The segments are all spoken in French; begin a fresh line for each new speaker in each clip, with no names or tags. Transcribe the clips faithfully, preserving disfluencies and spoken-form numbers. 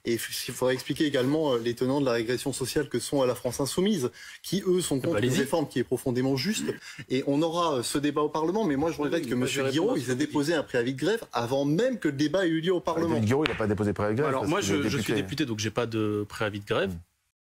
Et il faudrait expliquer également les tenants de la régression sociale que sont à la France Insoumise, qui eux sont contre une réforme qui est profondément juste. Et on aura ce débat au Parlement, mais moi je regrette oui, que M. Guiraud il a déposé un préavis de grève avant même que le débat ait eu lieu au Parlement.
M. Guiraud il n'a pas déposé préavis de grève.
Alors moi je, je suis député, donc j'ai pas de préavis de grève.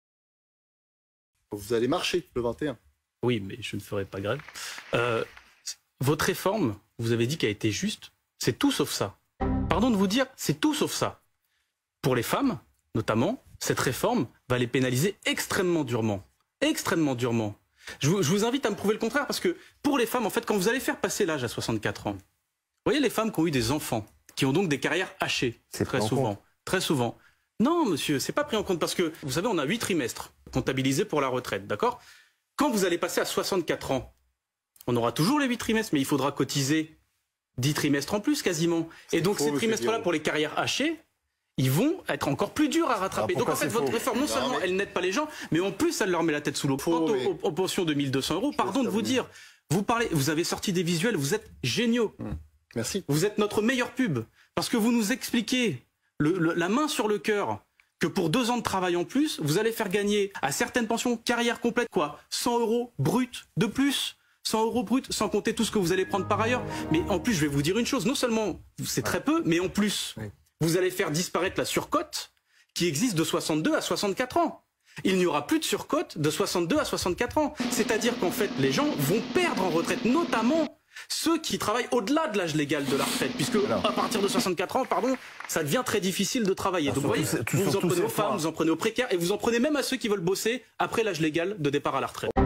Vous allez marcher le vingt et un.
Oui, mais je ne ferai pas grève. Euh, votre réforme, vous avez dit qu'elle a été juste, c'est tout sauf ça. Pardon de vous dire, c'est tout sauf ça. Pour les femmes, notamment, cette réforme va les pénaliser extrêmement durement. Extrêmement durement. Je vous, je vous invite à me prouver le contraire, parce que pour les femmes, en fait, quand vous allez faire passer l'âge à soixante-quatre ans, vous voyez les femmes qui ont eu des enfants, qui ont donc des carrières hachées, très souvent. Très souvent. Non, monsieur, c'est pas pris en compte, parce que, vous savez, on a huit trimestres comptabilisés pour la retraite, d'accord ? Quand vous allez passer à soixante-quatre ans, on aura toujours les huit trimestres, mais il faudra cotiser dix trimestres en plus quasiment. Et donc faux, ces trimestres-là, pour les carrières hachées, ils vont être encore plus durs à rattraper. Donc en fait, votre réforme, non seulement non, mais... elle n'aide pas les gens, mais en plus, elle leur met la tête sous l'eau. Quant mais... aux, aux pensions de mille deux cents euros, pardon de vous dire, vous parlez, vous avez sorti des visuels, vous êtes géniaux.
Mmh. Merci.
Vous êtes notre meilleur pub, parce que vous nous expliquez, le, le, la main sur le cœur, que pour deux ans de travail en plus, vous allez faire gagner à certaines pensions carrière complète, quoi, cent euros brut de plus, cent euros brut, sans compter tout ce que vous allez prendre par ailleurs. Mais en plus, je vais vous dire une chose, non seulement c'est très peu, mais en plus, oui. vous allez faire disparaître la surcote qui existe de soixante-deux à soixante-quatre ans. Il n'y aura plus de surcote de soixante-deux à soixante-quatre ans. C'est-à-dire qu'en fait, les gens vont perdre en retraite, notamment ceux qui travaillent au-delà de l'âge légal de la retraite, puisque alors, à partir de soixante-quatre ans, pardon, ça devient très difficile de travailler. Donc vous voyez, vous en prenez aux femmes, vous en prenez aux précaires, et vous en prenez même à ceux qui veulent bosser après l'âge légal de départ à la retraite.